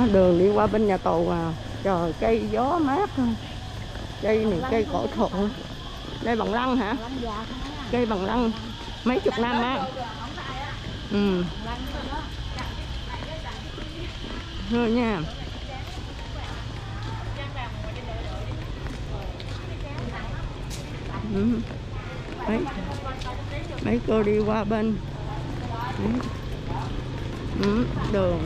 đường đi qua bên nhà tù à. Trời, cây gió mát. Cây này cây cổ thụ. Đây bằng lăng hả? Cây bằng lăng mấy chục năm á. Thôi nha. Mấy cô đi qua bên đường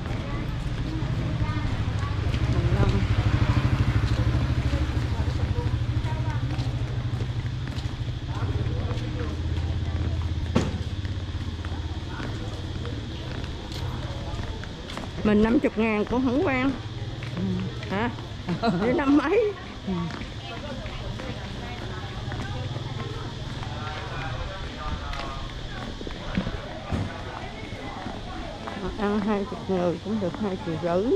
mình 50.000 cũng không quen hả? Với năm mấy. Ăn 20 người cũng được 2,5 triệu.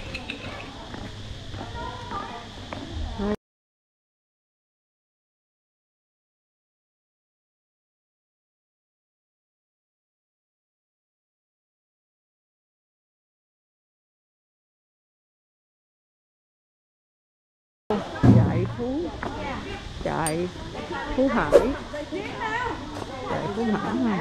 Chạy Phú Hải. Chạy Phú Hải ha.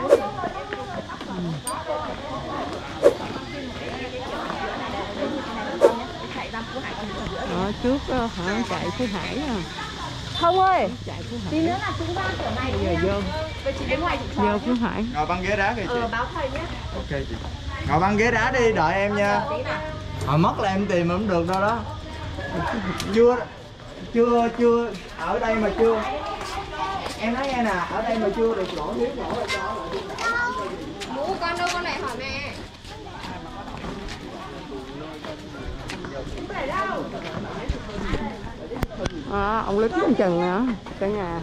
Ở trước hả? Chạy Phú Hải à. Không ơi. Chạy Phú Hải. Tí nữa là chúng ta kiểu này. Bây giờ vô Phú Hải. Ngồi băng ghế đá kìa chị. Báo thầy nhé. Ok chị. Ngồi băng ghế đá đi, đợi em nha. Hồi mất là em tìm mà không được đâu đó. Chưa ở đây mà chưa. Em nói nghe nè, ở đây mà chưa được lỗ hiếu lỗ là cho Mũ con đâu, con lại hỏi mẹ. Ông Lít lên chừng nữa cả nhà.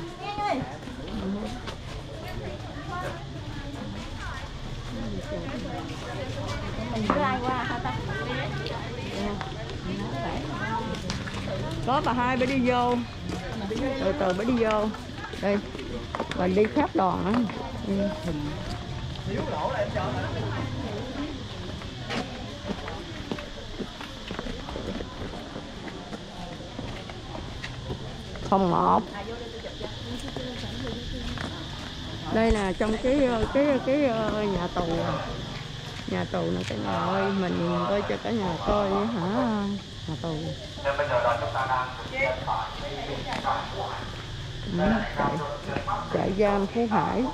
Có bà hai mới đi vô, từ từ mới đi vô đây, và đi khắp đoàn á. Phòng 1 đây là trong cái nhà tù. Nhà tù này cả nhà ơi, mình coi cho cả nhà coi hả. Nhà tù trại giam Phú Hải.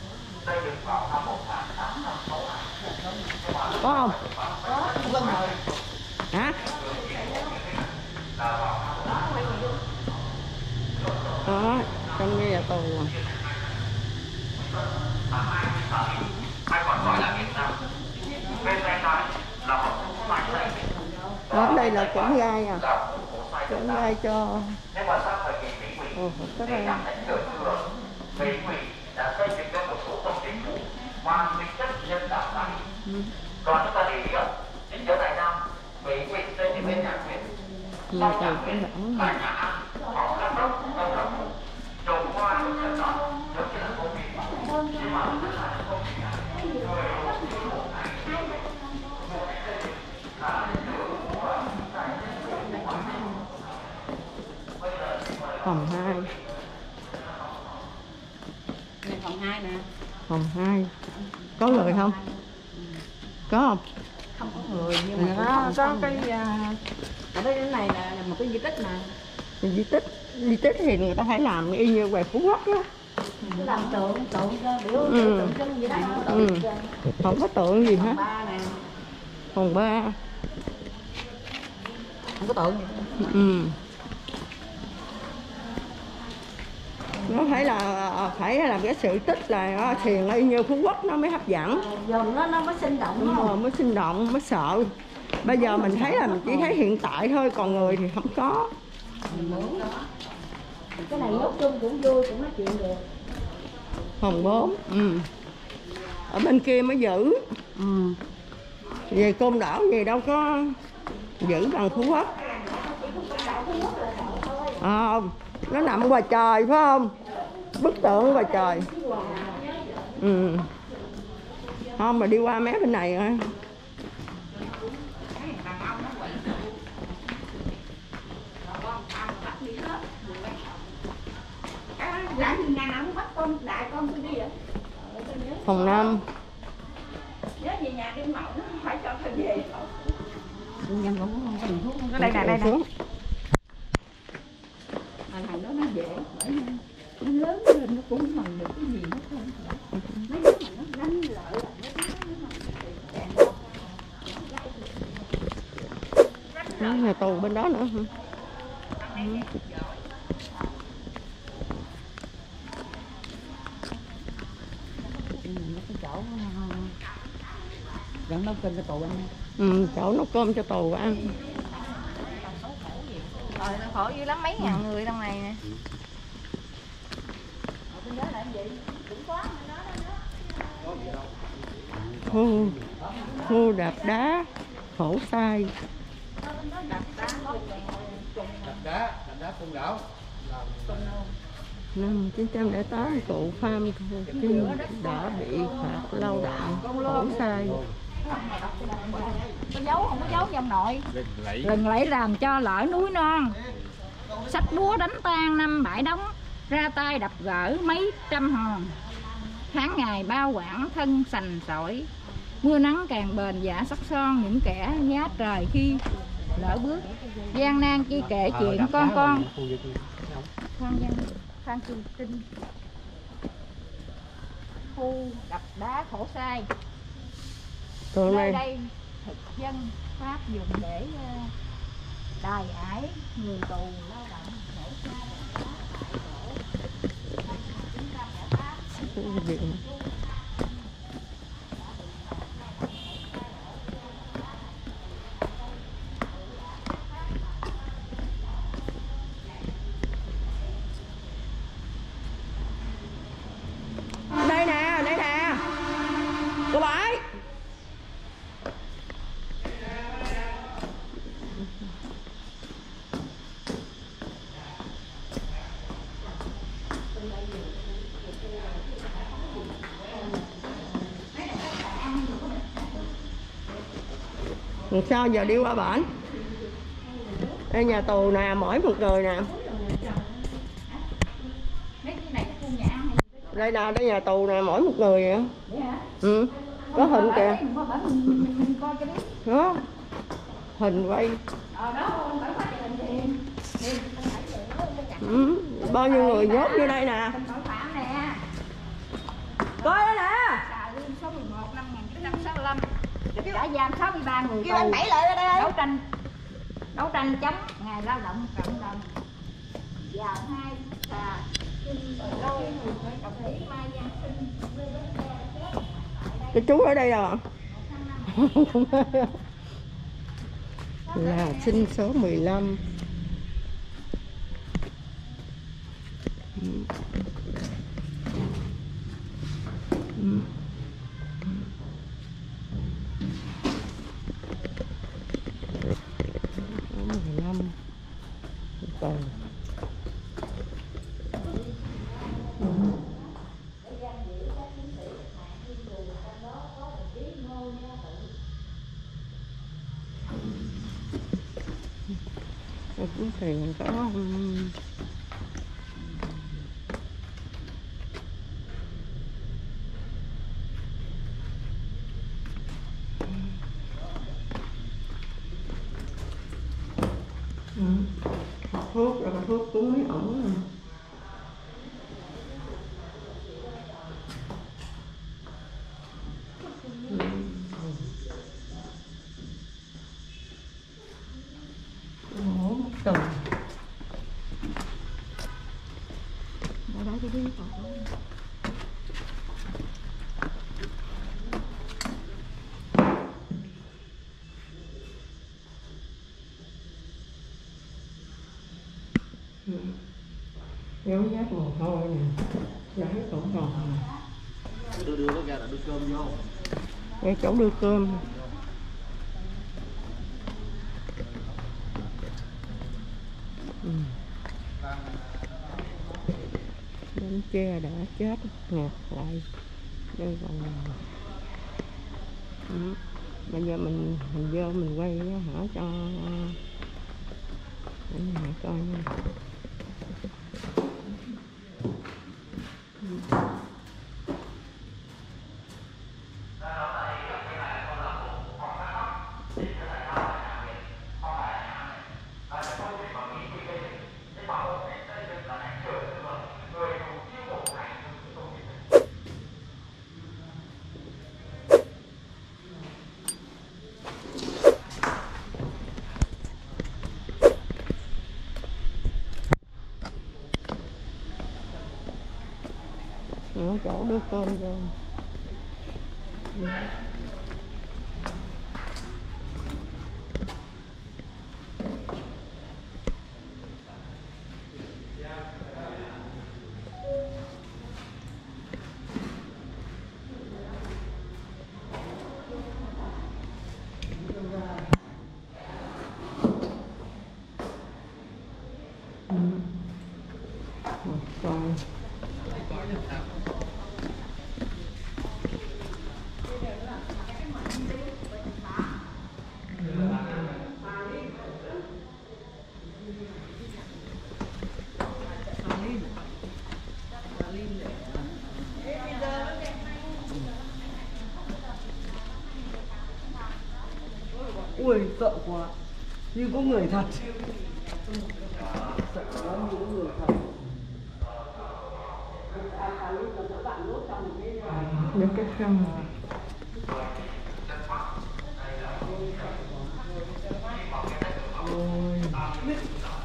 Có không? Hả? Đó, trong cái nhà tù. Đó, đây là cổng gai à. Cổng gai cho các em. Còn chúng ta để ý chính giữa Đại Nam, Mỹ Nguyệt trên thì bên nhà Nguyệt. Sau nhà Nguyệt là nhà An, họ cắt tóc, đông đồng, trồng hoa, trồng chân đỏ, giống như là công viên. Nhưng mà rất là công viên phòng 2. Phòng 2 nè. Phòng 2. Có người không? Có không? Không có người nhưng mà có cái ở đây này là một cái di tích mà. Di tích thì người ta phải làm y như ngoài Phú Quốc á. Làm tượng biểu trưng gì đó. Không có tượng gì hết. Phòng 3. Không có tượng gì. Nó phải làm cái sự tích là thiền y như Phú Quốc nó mới hấp dẫn. Giờ nó mới sinh động. Đúng rồi, mới sinh động, mới sợ. Bây giờ mình thấy là mình chỉ thấy hiện tại thôi, còn người thì không có. Cái này lúc chung cũng vui, cũng nói chuyện được. Phòng 4. Ở bên kia mới giữ. Về Côn Đảo gì đâu có giữ bằng Phú Quốc. Nó nằm ngoài trời phải không? Bức tượng ngoài trời. Không mà đi qua mé bên này rồi. Phòng 5. Nhân cũng không có bình thuốc. Đây nè, đây nè. Thằng đó nó dễ, bởi nó lớn lên nó cũng bằng được cái gì nó không. Mấy đứa mà nó đánh lợi là Nhà tù bên đó nữa hả? cái chỗ dẫn nấu cơm cho tù ăn. Chỗ nấu cơm cho tù ăn. Trời ơi, khổ dữ lắm, mấy ngàn người trong này nè. Khu đạp đá Khổ Sai. đá Côn Đảo. Năm 1908 cụ Phan Thu Trinh đã bị phạt lao động Khổ Sai. Có dấu không có dấu trong nội. Lừng lẫy làm cho lỡ núi non. Sách búa đánh tan năm bãi đóng, ra tay đập gỡ mấy trăm hòn. Tháng ngày bao quảng thân sành sỏi, mưa nắng càng bền giả sắc son những kẻ nhá trời khi lỡ bước. Gian nan chi kể chuyện con Phan Chu Trinh. Khu đập đá Khổ Sai. Nơi đây thực dân Pháp dùng để đài ải người tù lao động Khổ Sai. Đây nè cô bãi. Rồi sao giờ đi qua bển? Đây nhà tù nè, mỗi một người nè. Đây nè, đây nhà tù nè, mỗi một người vậy. Có hình kìa. Đó. Hình quay. Bao nhiêu người nhốt như đây nè. Coi đây nè. Số 11 năm 1965 đã giam 63 người Kêu anh Bảy lại ra đây. đấu tranh chống ngày lao động cộng đồng. Vào 2 là lâu đồng chí Mai Giang Sinh. Cái chú ở đây rồi. Là sinh số 15. Cũng tiền có thuốc rồi, thuốc cúng mấy ổng rồi. Tù. Ở đó cái đi dấu vết mồ hôi nè, giấy cũng còn nè. Đưa nó ra là đưa cơm vô. Đây chỗ đưa cơm. Bánh tre đã chết ngạt lại. Đây còn bây giờ mình vô mình quay hả cho để mình coi nha. Những chỗ đưa cơm vô. Còn ui sợ quá, như có người thật. Sợ quá như có người thật. những cái sân